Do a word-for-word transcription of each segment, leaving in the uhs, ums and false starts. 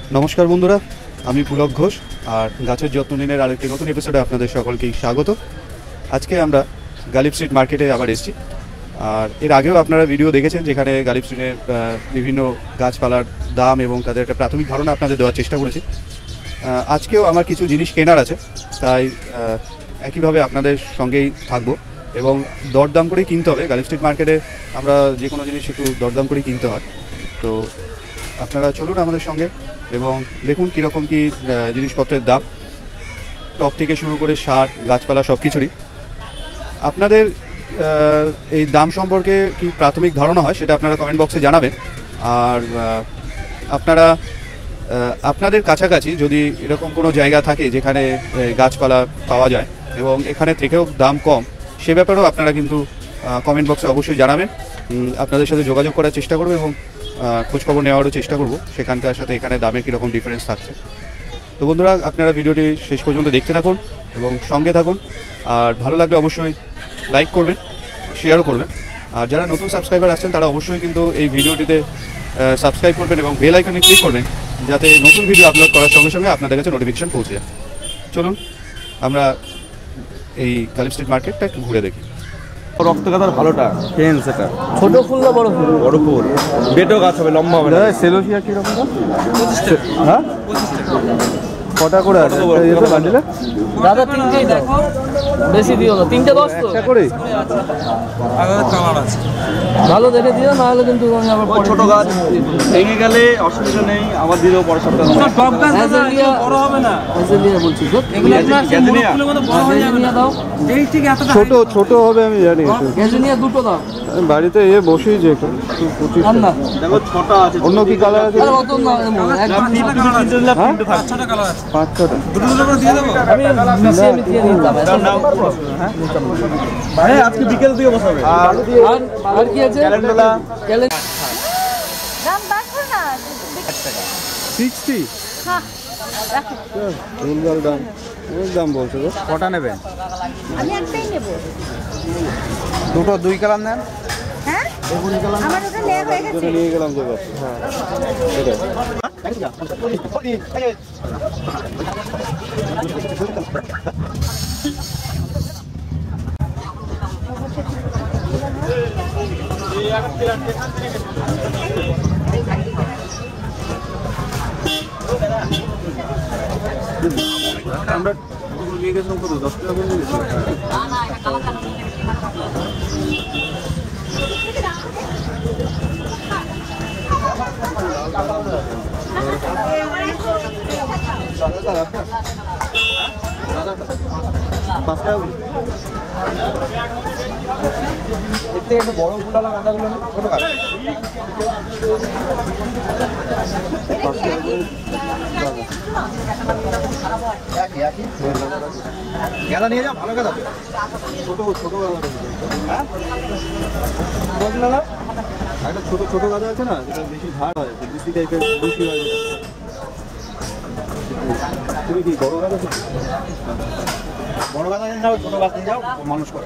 নমস্কার বন্ধুরা, আমি পুলক ঘোষ আর গাছের যত্ন নিনের আরেকটি নতুন এপিসোডে আপনাদের সকলকেই স্বাগত। আজকে আমরা গালিব স্ট্রিট মার্কেটে আবার এসেছি। আর এর আগেও আপনারা ভিডিও দেখেছেন যেখানে গালিব স্ট্রিটের বিভিন্ন গাছপালার দাম এবং তাদের একটা প্রাথমিক ধারণা আপনাদের দেওয়ার চেষ্টা করেছি। আজকেও আমার কিছু জিনিস কেনার আছে, তাই একইভাবে আপনাদের সঙ্গেই থাকবো এবং দরদাম করেই কিনতে হবে। গালিব স্ট্রিট মার্কেটে আমরা যে কোনো জিনিস একটু দরদাম করেই কিনতে হয়। তো আপনারা চলুন আমাদের সঙ্গে এবং দেখুন কীরকম কী জিনিসপত্রের দাম, টপ থেকে শুরু করে সার গাছপালা সব কিছুরই। আপনাদের এই দাম সম্পর্কে কি প্রাথমিক ধারণা হয় সেটা আপনারা কমেন্ট বক্সে জানাবেন। আর আপনারা আপনাদের কাছাকাছি যদি এরকম কোনো জায়গা থাকে যেখানে গাছপালা পাওয়া যায় এবং এখানে থেকেও দাম কম, সে ব্যাপারেও আপনারা কিন্তু কমেন্ট বক্সে অবশ্যই জানাবেন। আপনাদের সাথে যোগাযোগ করার চেষ্টা করব এবং খোঁজখবর নেওয়ারও চেষ্টা করব সেখানকার সাথে এখানে দামে কীরকম ডিফারেন্স থাকছে। তো বন্ধুরা, আপনারা ভিডিওটি শেষ পর্যন্ত দেখতে থাকুন এবং সঙ্গে থাকুন। আর ভালো লাগলে অবশ্যই লাইক করবেন, শেয়ারও করবেন। আর যারা নতুন সাবস্ক্রাইবার আছেন তারা অবশ্যই কিন্তু এই ভিডিওটিতে সাবস্ক্রাইব করবেন এবং বেল আইকনে ক্লিক করবেন, যাতে নতুন ভিডিও আপলোড করার সঙ্গে সঙ্গে আপনাদের কাছে নোটিফিকেশন পৌঁছে যায়। চলুন আমরা এই গালিব স্ট্রিট মার্কেটটা একটু ঘুরে দেখি। রক্তগাথার ভালোটা পেন, সেটা ছোট ফুল না বড় ফুল? বড় ফুল, বেটো গাছ হবে, লম্বা হবে। দাদা সেলোসিয়া কিরকম দাম? হ্যাঁ, কটা করে আছে বান্ডিলে? দাদা তিনটেই দেখো, বেশি দিও না, তিনটে দশ তো একটা করে কালার আছে, ভালো দেখে দিও, না হলে কিন্তু আমি আবার ওই ছোট গাছ ভেঙে গেলে অসুবিধা নেই, আবার দিলেও পরের সপ্তাহে টপ গাছ বড় হবে না। এজেলিয়া বলছি তো, এগুলো আপনার ফুলের মতো বড় হয়ে যাবে না। দাও এই ঠিক এত ছোট ছোট হবে আমি জানি। এজেলিয়া দুটো দাও, বাড়িতে এ বসেই যে পঁচিশ না দেখো ছোট আছে। অন্য কি কালার আছে? আর অত না, একদম তিনটে কালার আছে, পাঁচ ছটা কালার আছে, পাঁচ ছটা দুটো দুটো করে দিয়ে দেবো। আমি মিশিয়ে মিশিয়ে নিতাম। ভাই আজকে বিকেল থেকে বসাবে। আর আর আর কি আছে? ক্যালেন্ডার ক্যালেন্ডার দাম বাড়বে না সিক্সটি। হ্যাঁ রাখো, ভুলভাল দাম, ওই দাম বলছো তো। কটা নেবেন? আমি একটাই নেব। দুটো দুই কালার নেন। হ্যাঁ আমার ওটা নেওয়া হয়ে গেছে। নিয়ে গেলাম যে গাছ। হ্যাঁ এটা আমরা নিয়ে গেছিলাম কত, দশ টাকা করে নিয়ে পাঁচ টাকা। এর থেকে একটু বড় ফুলালা গাঁদাগুলো ছোট গাছ গাঁদা নিয়ে যাও, ভালো গাঁদা, ছোট ছোট গাঁদা। হ্যাঁ একটা ছোট ছোট গাঁদা আছে না, যেটা বেশি ঝাড় হয়, বেশি টাইপের বেশি হয়। তুমি কি বড় গাঁদা? বড় গাছ নিয়ে যাও, ছোট গাছ নিয়ে যাও, মানুষ করে।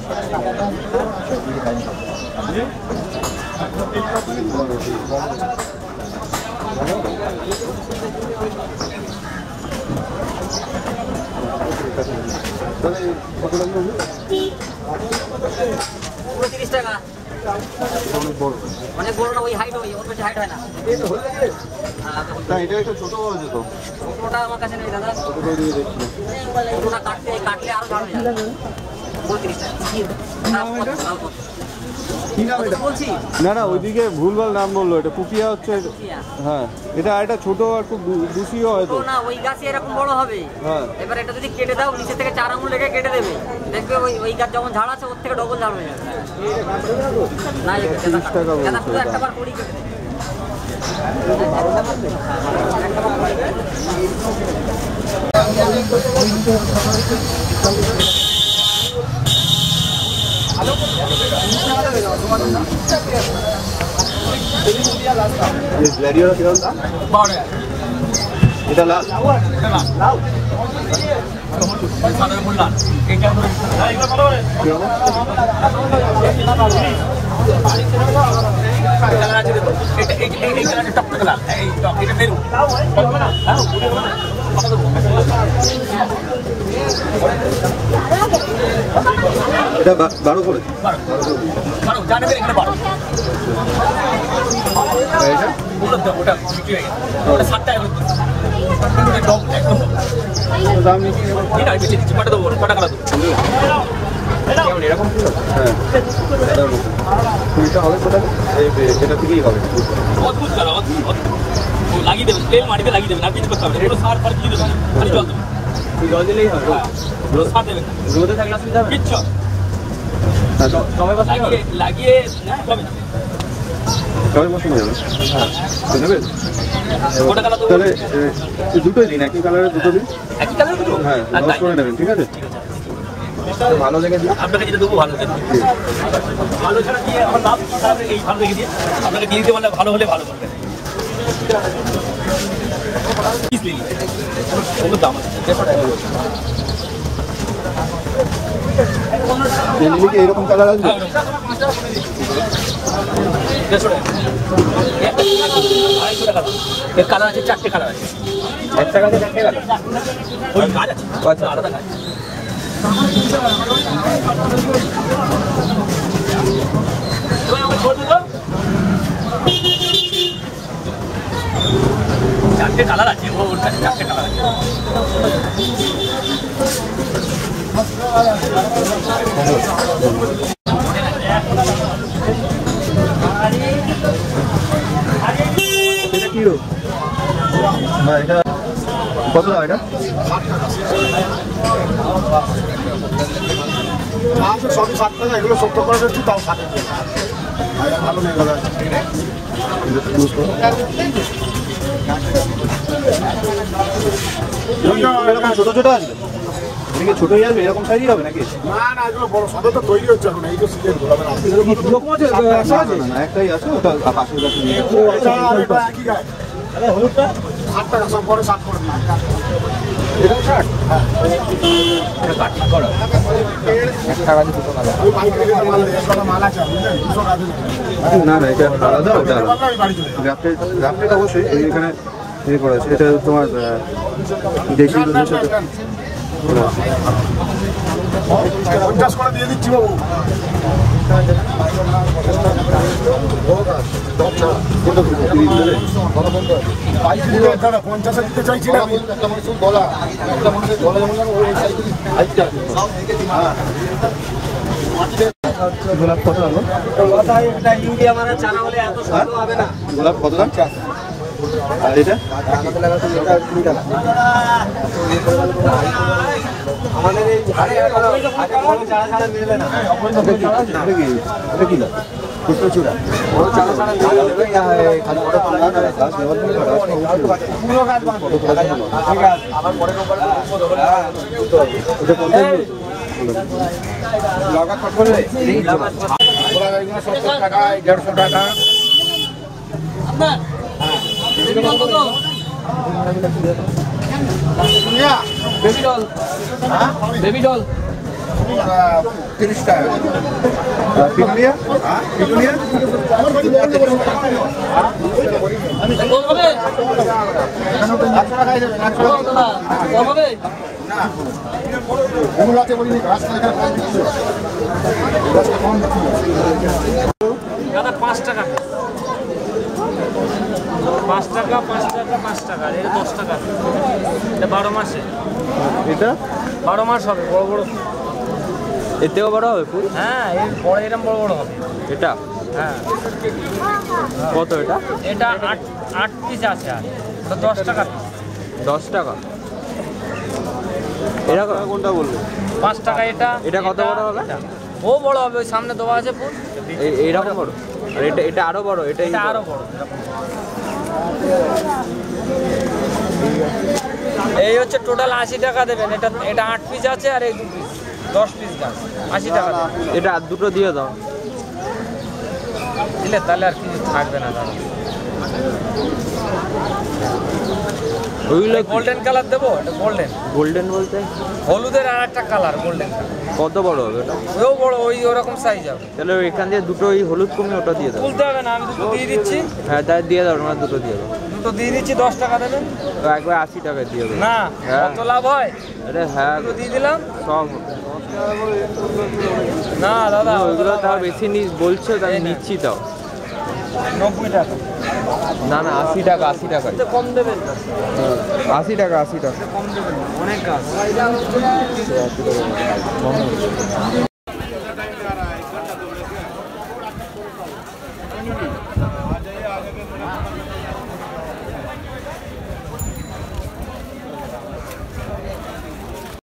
তিরিশ টাকা, অনেক বড়, অনেক বড় না, ওই হাইট, ওই ওর বেশি হাইট হয় না। না এটা একটা ছোট আছে তো, ওটা আমার কাছে নেই দাদা, ছোট দিয়ে দেখছি। ওটা কাটলে কাটলে আরো ভালো হয়ে যাবে। পঁয়ত্রিশ টাকা কি নাম এটা? বলছি না না, ওইদিকে ভুলভাল নাম বললো, এটা পুকিয়া হচ্ছে। হ্যাঁ, এটা এটা ছোট আর খুব দুশিও হয়তো না, ওই গাছে এরকম বড় হবে। হ্যাঁ, এবার এটা যদি কেটে দাও, নিচে থেকে চার আঙুল লেগে কেটে দেবে, দেখবে ওই ওই গাছ যেমন ঝাড় আছে ওর থেকে ডবল ঝাড় হয়ে যাবে। না তিরিশ টাকা বলছে একটা বার করি কেটে দেবে। এটা লাল এটা বা- বারো করে আর এটা দাম নিচ্ছি এরকম হ্যাঁ কুড়িটা হবে কোথায় এই এটা থেকেই হবে লাগিয়ে দেবেন তেল মাটিতে লাগিয়ে দেবেন আর কিছু করতে হবে কোনো সার ফার কিছু দেবেন না, খালি জল দেবেন জল দিলেই হবে রোদ সার দেবেন রোদে থাকলে অসুবিধা হবে কিচ্ছু আচ্ছা টবে লাগিয়ে লাগিয়ে না হবে না সবাই বসানো যাবে হ্যাঁ নেবেন ওটা কালার তো তাহলে এ, দুটোই দিন একই কালারের দুটো দিন একই কালার দুটো হ্যাঁ আর দশ তাই করে নেবেন ঠিক আছে ভালো লেগে দিন আপনাকে যেটা দেবো ভালো দেবো ভালো ছাড়া দিয়ে আমার লাভ খারাপ এই ভালো রেখে দিয়ে আপনাকে দিয়ে দিতে পারলে ভালো হলে ভালো করবেন পিস নিন ওগুলো দাম আছে দেড়শো টাকা এমনি কি এরকম কালার আসবে দেড়শো টাকা আড়াইশো টাকা এর কালার আছে চারটে কালার আছে একটা কাছে চারটে কালার ওই কাজ আছে আচ্ছা আলাদা কাজ চারটে কালার আছে ওর কাছে চারটে কালার আছে এটা কি রো না এটা কত দাম এটা সবই ষাট টাকা এগুলো সত্তর করে দিচ্ছি তাও ষাট ভালো নেই দাদা এরকম ছোট ছোট আসবে এদিকে ছোটই আসবে এরকম সাইজই হবে নাকি না না এগুলো বড় সদর তো তৈরি হচ্ছে এখন এই তো সিজন ঘোরাবে না না একটাই আছে ওটা পাশের কাছে নিয়ে যাবো। এটা আর এটা একই গায়ে ষাট টাকা সব পরে ষাট করে দিন এটা ষাট ওই পাইকারি রেটে মাল দেয় একটা মাল আছে বুঝলেন দুশো টাকা দিন না না এটা আলাদা ওটা আলাদা আমি বাড়ি চলে যাবো গ্রাফটেড গ্রাফটেড অবশ্যই এই এখানে ইয়ে করা আছে এটা তোমার আহ, দেশি দুধের সাথে পঞ্চাশ করে দিয়ে দিচ্ছি বাবু পাইকারি রেট দাদা পঞ্চাশে দিতে চাইছি না আমি গোলাপ কত হলো ইউরিয়া মারা চারা হলে এত স্বাদ হবে না গোলাপ কত দাম আর এটা আমাদের এই চারা ছাড়া মিলবে না এটা কি এটা কি দাম কৃষ্ণচূড়া চারা ছাড়া খালি ওটা গাছ ব্যবহার করে পুরো গাছ ঠিক আছে আবার পরে এটা কত লগা কত করে সত্তর টাকা দেড়শো টাকা বেবি ডল বেবি ডল তিরিশ টাকা পিটুনিয়া পিটুনিয়া এগুলো আছে বলিনি রাস্তা এখানে কম দিচ্ছি রাস্তা কম দিচ্ছি দাদা পাঁচ টাকা পাঁচ টাকা পাঁচ টাকা পাঁচ টাকা এটা দশ টাকা এটা বারো মাসে এটা বারো মাস হবে বড় বড় এতেও বড় হবে ফুল হ্যাঁ এই বড় এরকম বড় বড় হবে এটা হ্যাঁ কত এটা এটা আট আট পিস আছে আর ওটা দশ টাকা পিস দশ টাকা এটা কোনটা বলবো পাঁচ টাকা এটা এটা কত বড় হবে? এটা। ও বড় হবে ওই সামনে দেওয়া আছে ফুল এইরকম বড় আর এটা এটা আরো বড় এটা এটা আরো বড় এরকম। এই হচ্ছে টোটাল আশি টাকা দেবেন এটা এটা আট পিস আছে আর এই দু পিস দশ পিস গাছ আশি টাকা দেবেন। এটা আর দুটো দিয়ে দাও দিলে তাহলে আর কিছু থাকবে না দাদা ওইগুলো গোল্ডেন কালার দেবো, এটা গোল্ডেন। গোল্ডেন বলতে হলুদের আর একটা কালার গোল্ডেন। কত বড় হবে ওটা? ওও বড়, ওই ওরকম সাইজ হবে। তাহলে এখান দিয়ে দুটো ওই হলুদ কমে ওটা দিয়ে দাও। খুলতে হবে না, আমি দুটো দিয়ে দিচ্ছি। হ্যাঁ তাই দিয়ে দাও, আমার দুটো দিয়ে দাও। দুটো দিয়ে দিচ্ছি, দশ টাকা দেবেন। তো একবার আশি টাকা দিয়ে দেবো। না, হ্যাঁ। কত লাভ হয়? আরে হ্যাঁ দুটো দিয়ে দিলাম। সব না দাদা, ওইগুলো তাও বেশি নি বলছো, তাই নিচ্ছি তাও। নব্বই টাকা। না না আশি টাকা, আশি টাকা কম দেবেন না, আশি টাকা আশি টাকা কম দেবেন না, অনেক গাছ।